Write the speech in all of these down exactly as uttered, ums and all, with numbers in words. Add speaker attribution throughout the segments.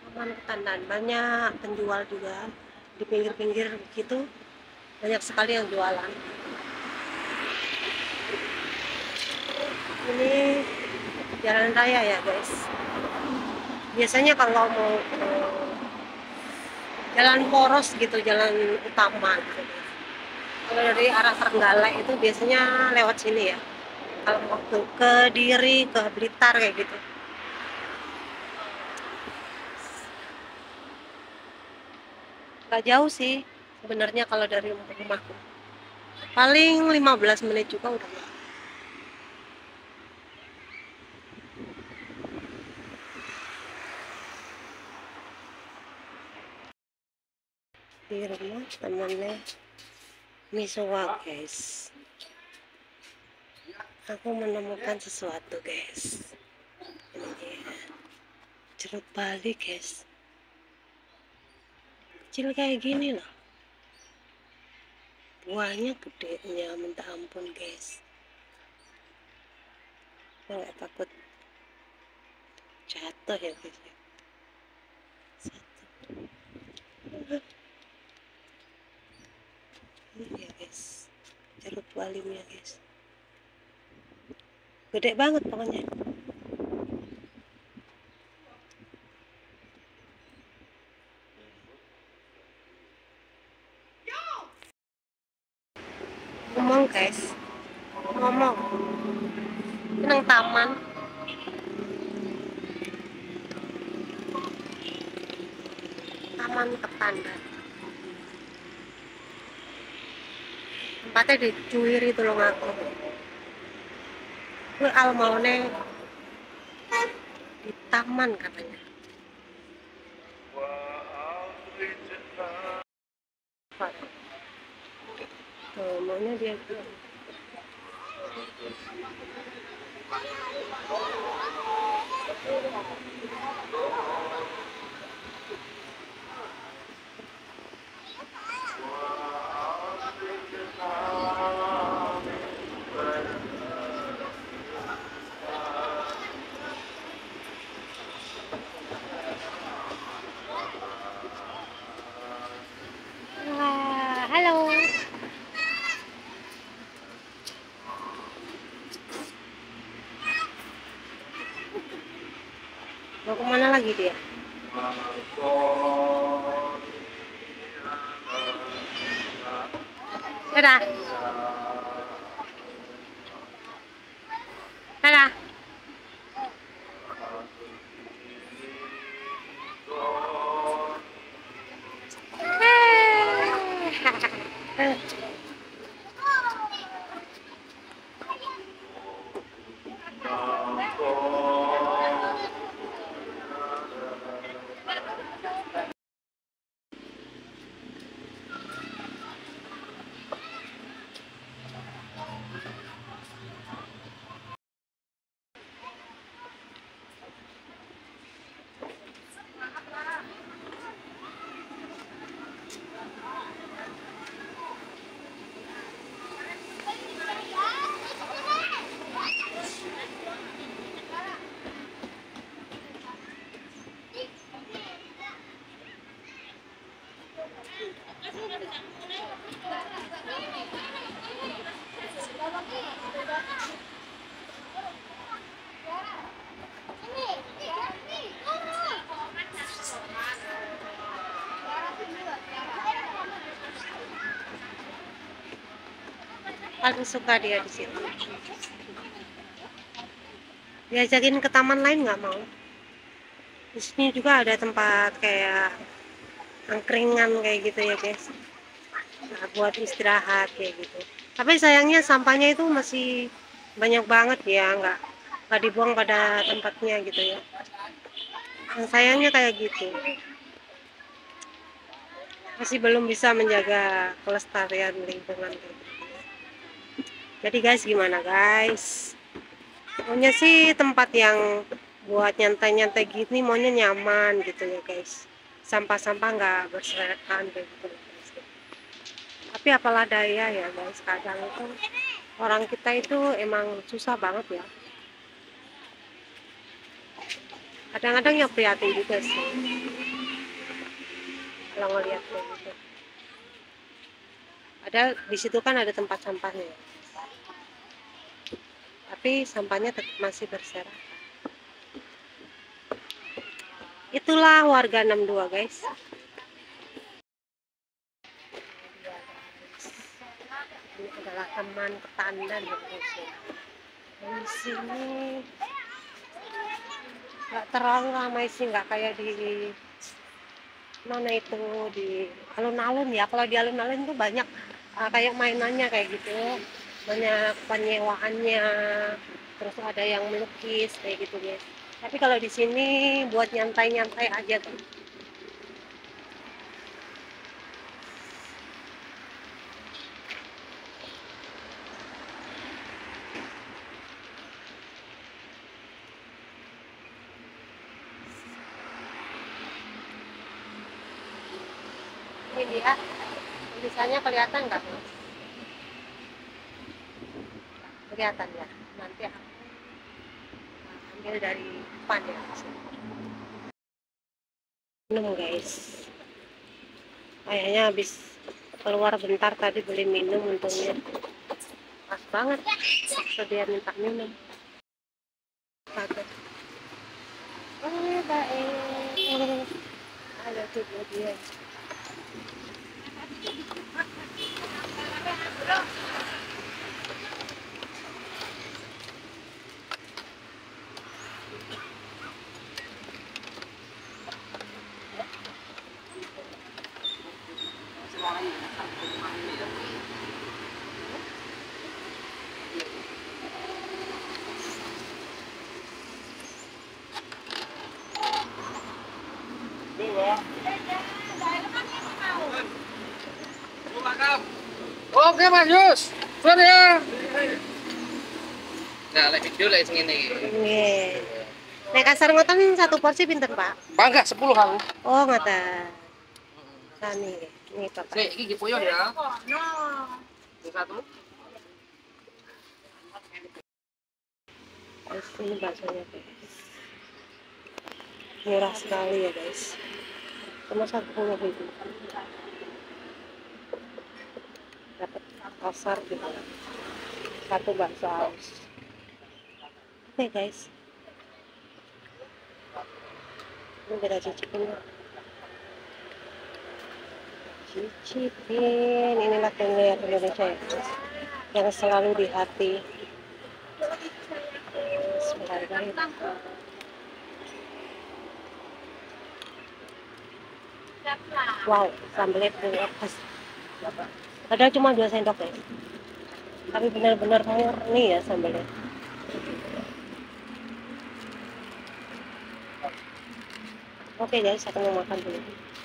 Speaker 1: Taman Ketandan banyak penjual juga di pinggir-pinggir gitu, banyak sekali yang jualan. Ini jalan raya ya guys. Biasanya kalau mau ke jalan poros gitu, jalan utama gitu. Kalau dari arah Trenggalek itu biasanya lewat sini ya. Kalau mau ke Kediri, ke Blitar kayak gitu. Nggak jauh sih sebenarnya kalau dari rumahku. Paling lima belas menit juga udah. Di rumah temannya Miswa guys. Aku menemukan sesuatu guys. Ini dia. Jeruk Bali guys. Kecil kayak gini loh. Buahnya gedenya minta ampun guys. Saya nggak takut jatuh ya guys. Satu. Ini ya guys. Jeruk Balinya guys. Gede banget pokoknya. Ngomong guys. Ngomong. Seneng taman. Taman Ketandan. Tempatnya di Cuiri Tulungagung. Gue al maune di taman katanya. Tuh, maunya dia gitu. Wah, halo. Mau kemana lagi dia? Dadah. Dadah. Eh. Paling suka dia di situ. Diajakin ke taman lain nggak mau. Di sini juga ada tempat kayak angkringan kayak gitu ya guys. Nah, buat istirahat kayak gitu. Tapi sayangnya sampahnya itu masih banyak banget ya, nggak nggak dibuang pada tempatnya gitu ya. Nah, sayangnya kayak gitu. Masih belum bisa menjaga kelestarian lingkungan. Jadi guys, gimana guys? Maunya sih tempat yang buat nyantai-nyantai gini, maunya nyaman gitu ya guys. Sampah-sampah nggak berserakan kayak gitu guys. Tapi apalah daya ya guys, kadang itu orang kita itu emang susah banget ya. Kadang-kadang ya prihatin juga sih kalau ngeliat kayak gitu. Padahal di situ kan ada tempat sampahnya, tapi sampahnya tetap masih berserakan. Itulah warga enam dua, guys. Ini adalah teman ketandan ya, guys. Di sini nggak terlalu ramai sih, nggak kayak di mana itu di alun-alun ya. Kalau di alun-alun itu banyak uh, kayak mainannya kayak gitu, banyak penyewaannya, terus ada yang melukis kayak gitu guys. Tapi kalau di sini buat nyantai-nyantai aja tuh. Ini dia tulisannya, kelihatan nggak? Kelihatan ya, nanti aku ambil dari depan ya. Minum guys, kayaknya habis keluar bentar tadi beli minum, untungnya pas banget dia minta minum. Kata oh baik, ada tuh dia.
Speaker 2: Oke Mas Yus, sudah ya. Nah, lagi video lagi segini.
Speaker 1: Nggih. Nek kasar ngoten satu porsi pinten, Pak?
Speaker 2: Bangga sepuluh aku.
Speaker 1: Oh, ngoten. Sani, ini Bapak.
Speaker 2: Sik, iki puyuh ya. Ini satu.
Speaker 1: Terus ini baksonya, guys. Murah sekali ya, guys. Cuma satu puluh ribu. Dapat kasar gitu. Satu bakso aus. Oke, guys. Ini kita cicipin ya. Cicipin. Inilah kuliner Indonesia ya, guys, yang selalu di hati. Bismillahirrahmanirrahim. Wow, sambelnya pas. Padahal cuma dua sendok guys, tapi benar-benar murni ya sambelnya. Oke guys, aku mau makan dulu.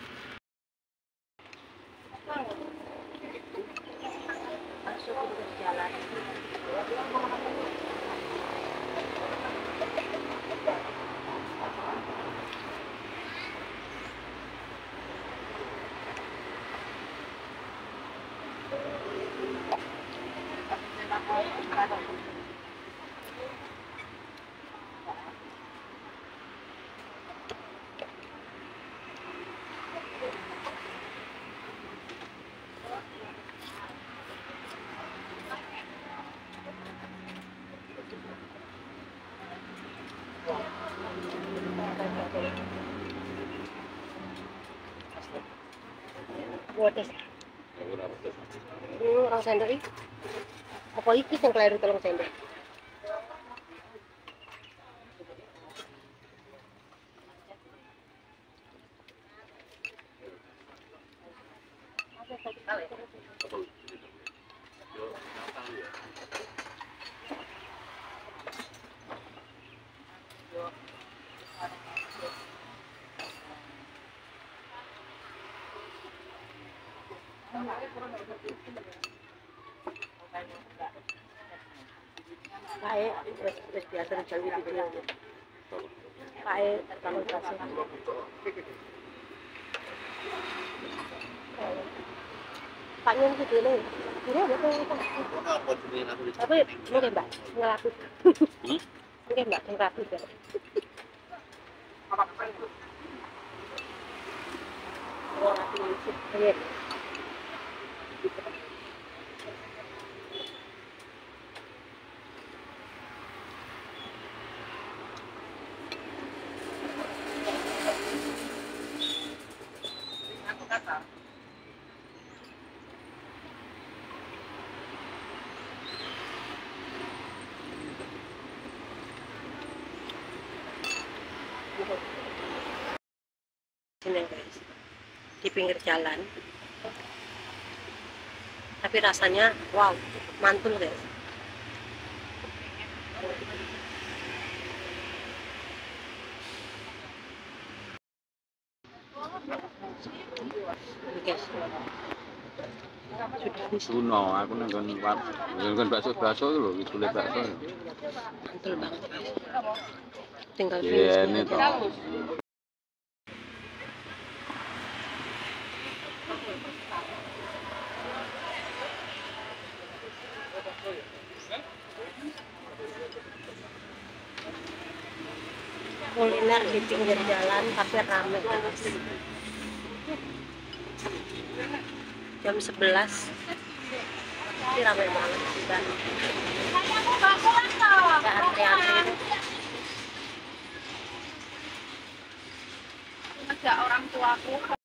Speaker 1: Masuk ke jalan. Buat tes. Hmm, orang sendok iki. Apa iki sing kleru telung sendok? Baik, terus terus biasa jauh di video. Baik, kalau kasih. Pak Nyun itu dulu. Ini betul betul. Tapi mungkin Mbak ngelapis. Mungkin Mbak ngelapis ya. Iya. Sini guys, di pinggir jalan, tapi rasanya wow, mantul guys. Ini guys, sudah habis.
Speaker 3: Suno, aku nenggon nenggon bakso bakso itu loh, itu bakso.
Speaker 1: Mantul banget guys. Tinggal
Speaker 3: Iya,
Speaker 1: finish
Speaker 3: ini
Speaker 1: aja.
Speaker 3: toh.
Speaker 1: Kuliner di pinggir jalan tapi rame guys. Jam sebelas ini rame banget sudah. Ada antri-antri.
Speaker 4: Ada orang tuaku